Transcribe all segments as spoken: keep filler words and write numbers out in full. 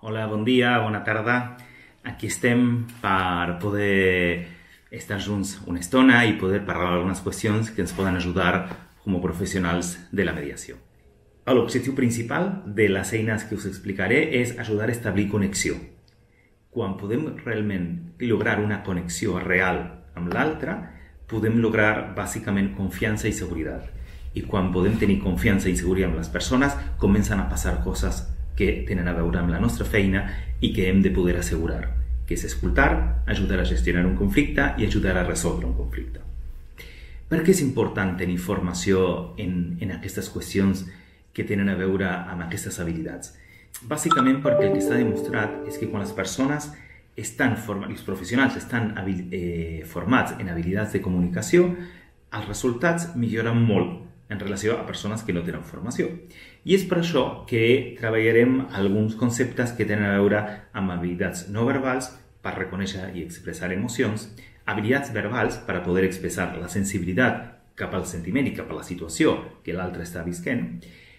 Hola, bon dia, bona tarda. Aquí estem per poder estar junts una estona i poder parlar d'algunes qüestions que ens poden ajudar com a professionals de la mediació. L'objectiu principal de les eines que us explicaré és ajudar a establir connexió. Quan podem realment lograr una connexió real amb l'altre, podem lograr bàsicament confiança i seguretat. I quan podem tenir confiança i seguretat amb les persones, comencen a passar coses que tenen a veure amb la nostra feina i que hem de poder assegurar, que és escoltar, ajudar a gestionar un conflicte i ajudar a resoldre un conflicte. Per què és important tenir formació en, en aquestes qüestions que tenen a veure amb aquestes habilitats? Bàsicament perquè el que està demostrat és que quan les persones estan formats, els professionals estan eh, formats en habilitats de comunicació, els resultats milloren molt en relació a persones que no tenen formació. I és per això que treballarem alguns conceptes que tenen a veure amb habilitats no verbals per reconèixer i expressar emocions, habilitats verbals per a poder expressar la sensibilitat cap al sentiment i cap a la situació que l'altre està visquent,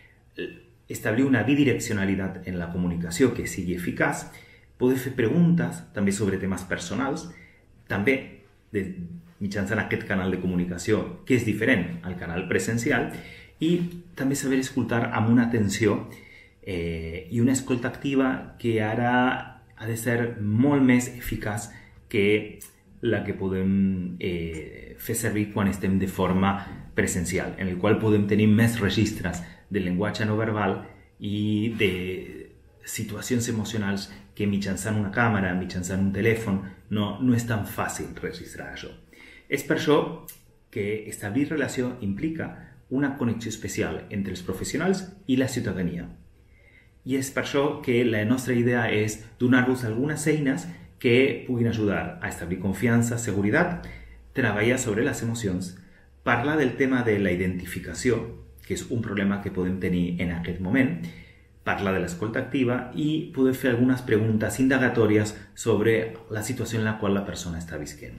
establir una bidireccionalitat en la comunicació que sigui eficaç, poder fer preguntes també sobre temes personals, també de, mitjançant aquest canal de comunicació que és diferent al canal presencial, i també saber escoltar amb una atenció eh, i una escolta activa que ara ha de ser molt més eficaç que la que podem eh, fer servir quan estem de forma presencial, en el qual podem tenir més registres de llenguatge no verbal i de situacions emocionals que mitjançant una càmera, mitjançant un telèfon, no, no és tan fàcil registrar això. És per això que establir relació implica una connexió especial entre els professionals i la ciutadania. I és per això que la nostra idea és donar-vos algunes eines que puguin ajudar a establir confiança, seguretat, treballar sobre les emocions, parlar del tema de la identificació, que és un problema que podem tenir en aquest moment, parlar de l'escolta activa i poder fer algunes preguntes indagatòries sobre la situació en la qual la persona està visquent.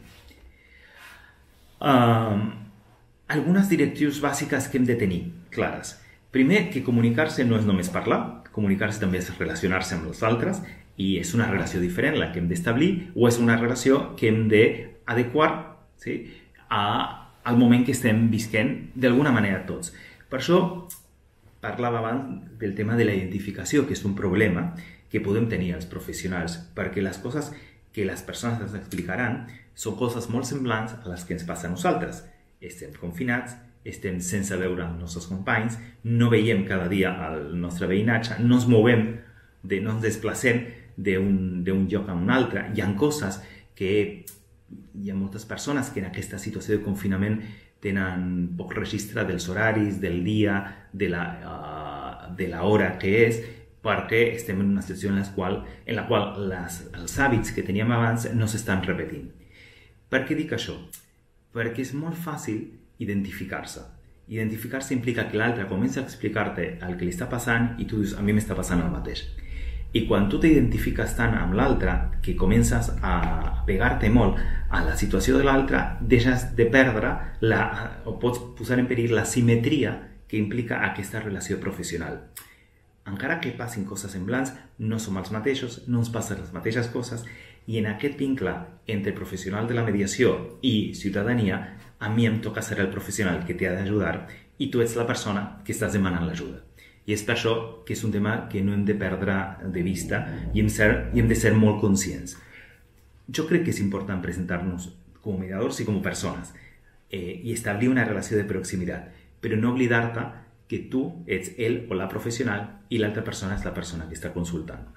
Uh, algunes directrius bàsiques que hem de tenir clares. Primer, que comunicar-se no és només parlar, comunicar-se també és relacionar-se amb els altres i és una relació diferent la que hem d'establir o és una relació que hem d'adequar, sí, a, al moment que estem visquent d'alguna manera tots. Per això parlava abans del tema de la identificació, que és un problema que podem tenir els professionals, perquè les coses que les persones ens explicaran són coses molt semblants a les que ens passa a nosaltres. Estem confinats, estem sense veure els nostres companys, no veiem cada dia el nostre veïnatge, no ens movem, de, no ens desplacem d'un lloc a un altre. Hi ha coses que hi ha moltes persones que en aquesta situació de confinament tenen poc registre dels horaris, del dia, de la, uh, de la hora que és, perquè estem en una situació en la qual, en la qual les, els hàbits que teníem abans no s'estan repetint. Per què dic això? Perquè és molt fàcil identificar-se. Identificar-se implica que l'altre comença a explicar-te el que li està passant i tu dius, a mi m'està passant el mateix. I quan tu t'identifiques tant amb l'altre que comences a pegar-te molt a la situació de l'altre, deixes de perdre la, o pots posar en perill la simetria que implica aquesta relació professional. Encara que passin coses semblants, no som els mateixos, no ens passen les mateixes coses, i en aquest vincle entre professional de la mediació i ciutadania, a mi em toca ser el professional que t'ha d'ajudar i tu ets la persona que estàs demanant l'ajuda. I és per això que és un tema que no hem de perdre de vista i hem, ser, i hem de ser molt conscients. Jo crec que és important presentar-nos com a mediadors i com a persones eh, i establir una relació de proximitat, però no oblidar-te que tu ets el o la professional i l'altra persona és la persona que està consultant.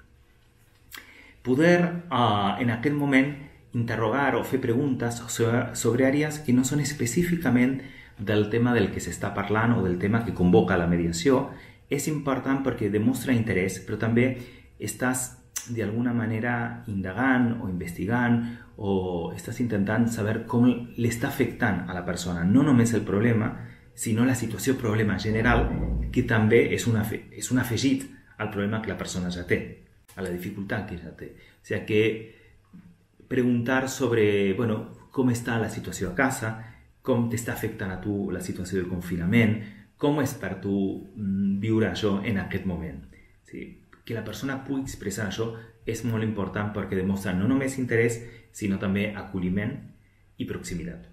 Poder, uh, en aquest moment, interrogar o fer preguntes sobre, sobre àrees que no són específicament del tema del que s'està parlant o del tema que convoca la mediació és important perquè demostra interès, però també estàs d'alguna manera indagant o investigant o estàs intentant saber com l'està afectant a la persona, no només el problema, sinó la situació problema general, que també és, una, és un afegit al problema que la persona ja té, a la dificultat que ja té. O sigui que preguntar sobre, bueno, com està la situació a casa, com t'està afectant a tu la situació de confinament, com és per tu viure això en aquest moment. Sí? que la persona pugui expressar això és molt important perquè demostra no només interès, sinó també acolliment i proximitat.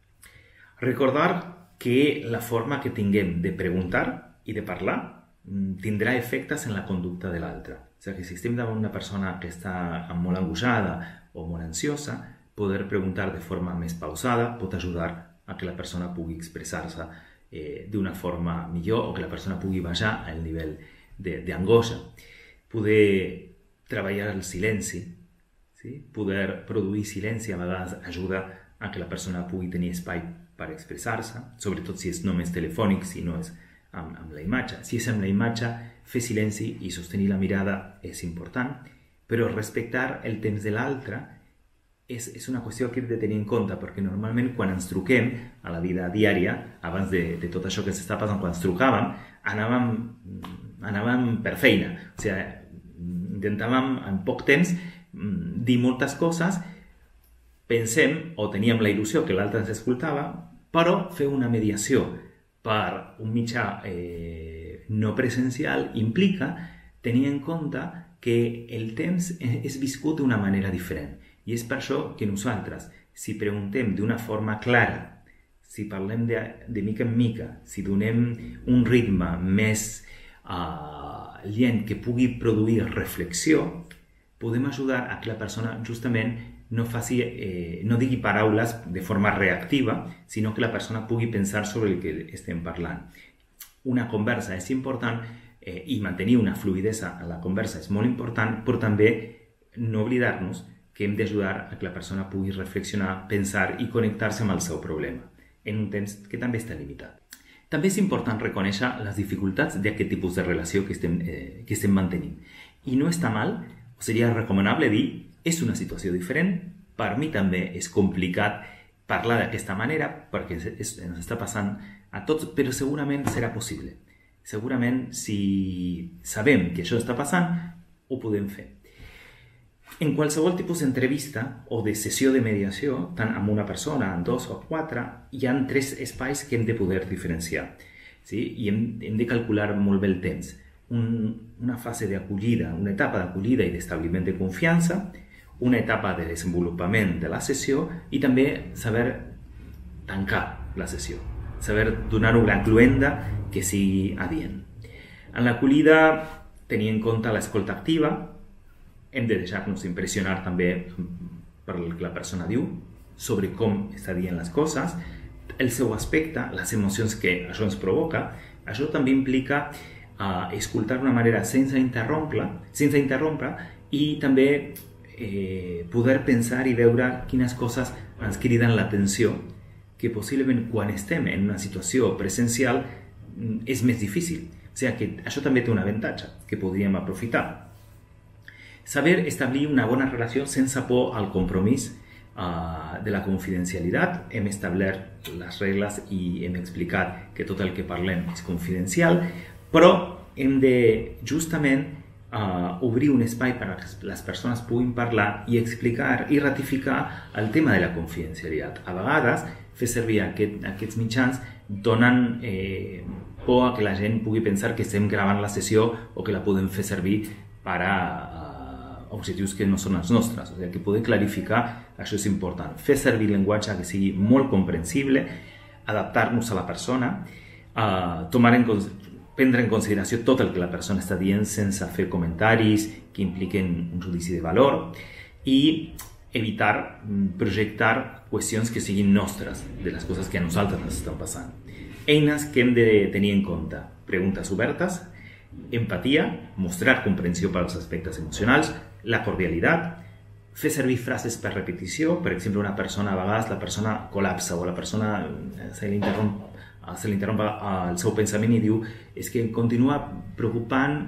Recordar que la forma que tinguem de preguntar i de parlar tindrà efectes en la conducta de l'altre. O sigui que si estem davant una persona que està molt angoixada o molt ansiosa, poder preguntar de forma més pausada pot ajudar a que la persona pugui expressar-se eh, d'una forma millor o que la persona pugui baixar el nivell d'angoixa. Poder treballar el silenci, sí? Poder produir silenci a vegades ajuda a que la persona pugui tenir espai per expressar-se, sobretot si és només telefònic, si no és amb, amb la imatge. Si és amb la imatge, fer silenci i sostenir la mirada és important, però respectar el temps de l'altre és, és una qüestió que hem de tenir en compte, perquè normalment quan ens truquem a la vida diària, abans de, de tot això que s'està passant, quan ens trucàvem, anàvem, anàvem per feina. O sigui, intentàvem en poc temps dir moltes coses, pensem o teníem la il·lusió que l'altre ens escoltava, però fer una mediació per un mitjà eh, no presencial implica tenir en compte que el temps és viscut d'una manera diferent. I és per això que nosaltres, si preguntem d'una forma clara, si parlem de, de mica en mica, si donem un ritme més uh, lent que pugui produir reflexió, podem ajudar a que la persona justament no, faci, eh, no digui paraules de forma reactiva, sinó que la persona pugui pensar sobre el que estem parlant. Una conversa és important eh, i mantenir una fluidesa a la conversa és molt important, però també no oblidar-nos que hem d'ajudar a que la persona pugui reflexionar, pensar i connectar-se amb el seu problema, en un temps que també està limitat. També és important reconèixer les dificultats d'aquest tipus de relació que estem, eh, que estem mantenint. I no està mal, o seria recomanable dir, és una situació diferent, per mi també és complicat parlar d'aquesta manera, perquè és, ens està passant a tots, però segurament serà possible. Segurament, si sabem que això està passant, ho podem fer. En qualsevol tipus d'entrevista o de sessió de mediació, tant amb una persona, amb dos o quatre, hi ha tres espais que hem de poder diferenciar. Sí? I hem, hem de calcular molt bé el temps. Un, una fase d'acollida, una etapa d'acollida i d'establiment de confiança, una etapa de desenvolupament de la sessió i també saber tancar la sessió, saber donar una cloenda que sigui adient. En l'acollida, tenir en compte l'escolta activa, hem de deixar-nos impressionar també per el que la persona diu, sobre com està dient les coses, el seu aspecte, les emocions que això ens provoca. Això també implica uh, escoltar d'una manera sense interrompre, sense interrompre i també eh, poder pensar i veure quines coses ens criden l'atenció, que possiblement quan estem en una situació presencial és més difícil. O sigui que això també té un avantatge que podríem aprofitar. Saber establir una bona relació sense por al compromís uh, de la confidencialitat. Hem establert les regles i hem explicat que tot el que parlem és confidencial, però hem de justament uh, obrir un espai perquè les persones puguin parlar i explicar i ratificar el tema de la confidencialitat. A vegades, fer servir aquest, aquests mitjans donen eh, por a que la gent pugui pensar que estem gravant la sessió o que la podem fer servir per a uh, objectius que no són els nostres. O sigui, que poder clarificar, això és important. Fer servir llenguatge que sigui molt comprensible, adaptar-nos a la persona, uh, tomar en, prendre en consideració tot el que la persona està dient sense fer comentaris que impliquen un judici de valor i evitar projectar qüestions que siguin nostres, de les coses que a nosaltres ens estan passant. Eines que hem de tenir en compte. Preguntes obertes, empatia, mostrar comprensió per als aspectes emocionals, la cordialitat, fer servir frases per repetició. Per exemple, una persona, a vegades la persona col·lapsa o la persona se li interromp, se li interromp el seu pensament i diu és que em continua preocupant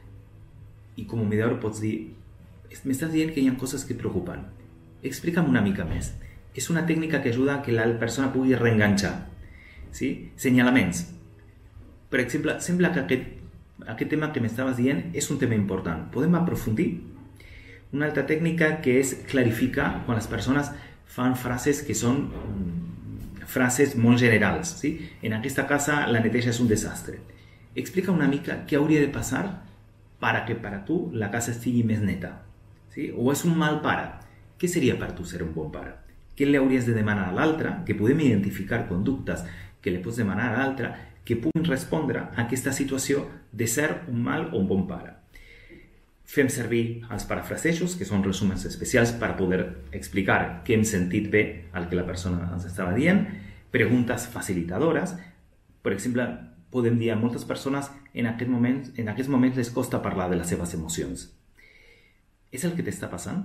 i com a mediador pots dir m'estàs dient que hi ha coses que preocupen. Explica'm una mica més. És una tècnica que ajuda a que la persona pugui reenganxar. Sí? Senyalaments. Per exemple, sembla que aquest, aquest tema que m'estaves dient és un tema important. Podem aprofundir? Una altra tècnica que és clarificar quan les persones fan frases que són frases molt generals. Sí? En aquesta casa la neteja és un desastre. Explica una mica què hauria de passar para que per a tu la casa estigui més neta. Sí? O és un mal pare. Què seria per tu ser un bon pare? Què li hauries de demanar a l'altre? Que podem identificar conductes que li pots demanar a l'altre que puguin respondre a aquesta situació de ser un mal o un bon pare. Fem servir els parafrasejos, que són resumens especials per poder explicar què hem sentit bé al que la persona ens estava dient. Preguntes facilitadores. Per exemple, podem dir a moltes persones en aquest moment, en aquests moments les costa parlar de les seves emocions. És el que t'està passant?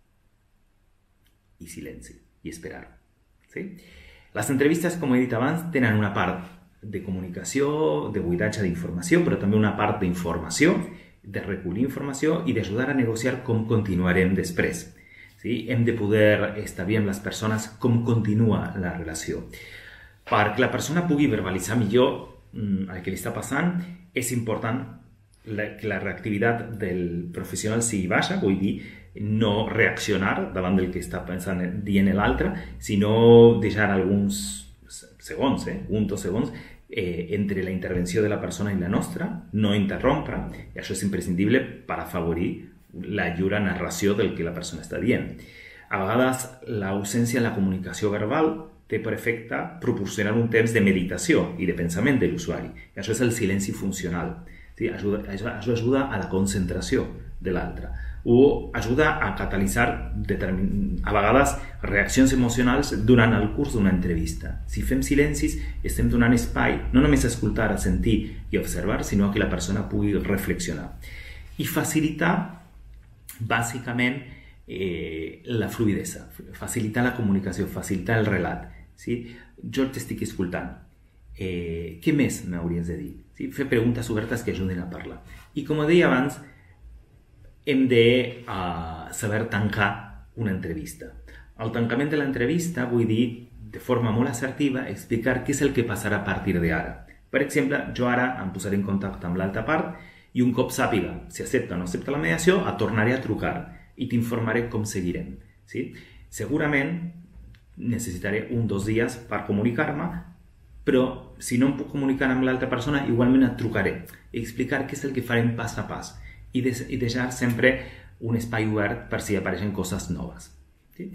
I silenci, i esperar. Sí? Les entrevistes, com he dit abans, tenen una part de comunicació, de buidatge d'informació, però també una part d'informació, de recollir informació i d'ajudar a negociar com continuarem després. Sí? Hem de poder establir amb les persones com continua la relació. Perquè la persona pugui verbalitzar millor el que li està passant, és important que la reactivitat del professional sigui baixa, vull dir, no reaccionar davant del que està pensant dient l'altre, sinó deixar alguns segons, eh, un o dos segons, eh, entre la intervenció de la persona i la nostra, no interrompre, i això és imprescindible per afavorir la lliure narració del que la persona està dient. A vegades, l'ausència de la comunicació verbal té per efecte proporcionar un temps de meditació i de pensament de l'usuari. I això és el silenci funcional. Sí? Ajuda, això ajuda a la concentració de l'altre. O ajuda a catalitzar a vegades reaccions emocionals durant el curs d'una entrevista. Si fem silencis, estem donant espai no només a escoltar, a sentir i observar, sinó que la persona pugui reflexionar. I facilitar, bàsicament, eh, la fluidesa, facilitar la comunicació, facilitar el relat. Sí? Jo t'estic escoltant. Eh, què més m'hauries de dir? Sí? Fer preguntes obertes que ajuden a parlar. I com deia abans, hem de uh, saber tancar una entrevista. Al tancament de l'entrevista vull dir, de forma molt assertiva, explicar què és el que passarà a partir d'ara. Per exemple, jo ara em posaré en contacte amb l'altra part i un cop sàpiga si accepta o no accepta la mediació, et tornaré a trucar i t'informaré com seguirem. Sí? Segurament necessitaré un o dos dies per comunicar-me, però si no em puc comunicar amb l'altra persona, igualment et trucaré i explicar què és el que farem pas a pas i, de, i deixar sempre un espai obert per si apareixen coses noves. Sí?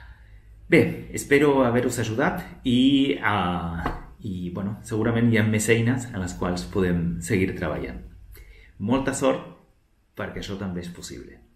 Bé, espero haver-vos ajudat i, uh, i bueno, segurament hi ha més eines en les quals podem seguir treballant. Molta sort perquè això també és possible.